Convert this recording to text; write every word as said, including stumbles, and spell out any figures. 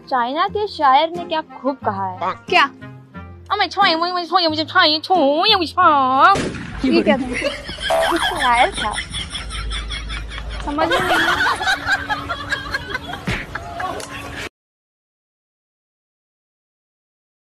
China के शायर ने क्या खूब कहा है। क्या? मैं छोए मुझे छोए मुझे छोए छोए मुझे छोए। ये क्या था? शायर था, समझ में नहीं।